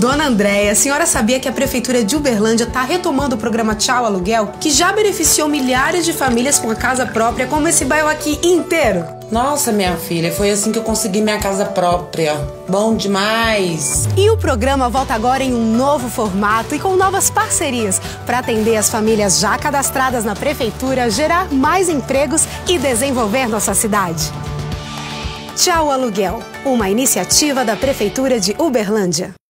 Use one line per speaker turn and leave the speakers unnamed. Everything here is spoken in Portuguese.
Dona Andréia, a senhora sabia que a Prefeitura de Uberlândia está retomando o programa Tchau Aluguel, que já beneficiou milhares de famílias com a casa própria, como esse bairro aqui inteiro?
Nossa, minha filha, foi assim que eu consegui minha casa própria. Bom demais!
E o programa volta agora em um novo formato e com novas parcerias para atender as famílias já cadastradas na Prefeitura, gerar mais empregos e desenvolver nossa cidade. Tchau Aluguel, uma iniciativa da Prefeitura de Uberlândia.